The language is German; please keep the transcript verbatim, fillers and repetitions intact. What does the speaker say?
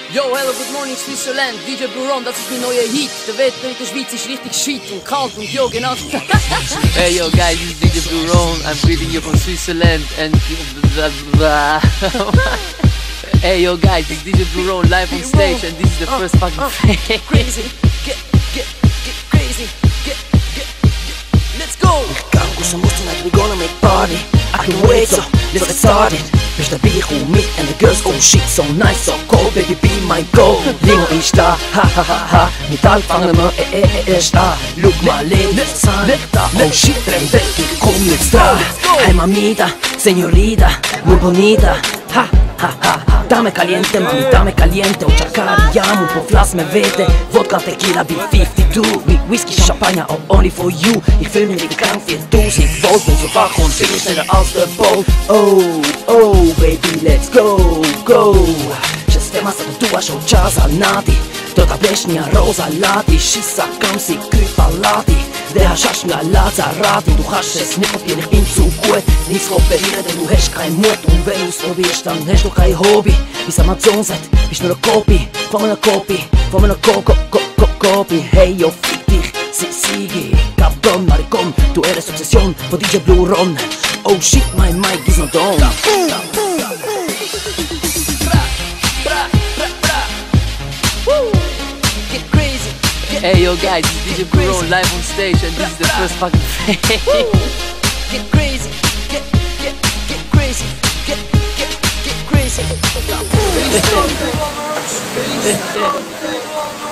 Yo, hello, good morning Switzerland, D J Buron, das ist mein neuer Hit. Der Wetter in der Schweiz ist richtig shit und kalt und jo, genau. Hey yo guys, this is D J Buron, I'm greeting you from Switzerland and blah, blah. Hey yo guys, this is D J Buron live on stage and this is the first fucking Get crazy, get, get, get crazy, get, get, get, let's go! Campus and Muslim like we gonna make party. I can wait, so let's get started. Bist der Bier und mit and the girls, oh shit, so nice, so cold, baby be my goal. Limo ist da, ha ha ha ha. Mit all fangen wir eh eh eh erst an. Look mal, let's sign, oh shit, renn weg, ich komm jetzt dran. Hey mamita, señorita, muy bonita, ha ha ha. Dame caliente, mami, dame caliente. O chacariamo, un po' flas me vede. Vodka, tequila, B fifty-two. Mit Whisky, Champagner, oh, only for you. Ich fühl mich wie krank, viertausend Volt. Bin so wach und viel schneller als der Bolt. Oh, oh, baby, let's go, go. Že stemma sa tu až od časa nady. Tota dnešnia roza lady. Šisa kam si krypalady. Deha šašňa láca rády. Du hast es nicht opierlich bin zu gut. Nichts operieren, denn du hast kein Mut. Und wenn du's probierst, dann hast du kein Hobby. Wie's Amazon sagt, bist nur eine Kopie von einer Kopie, von einer Ko Ko Ko Ko Kopie. Hey yo, fick dich, si Sigi, Cabrón, Maricón. Du eres Obsession von D J Buron. Oh shit, my mic is not on. Hey yo guys, this is D J Buron live on stage and this is the first fucking Get crazy, get, get, get crazy, get, get, get crazy.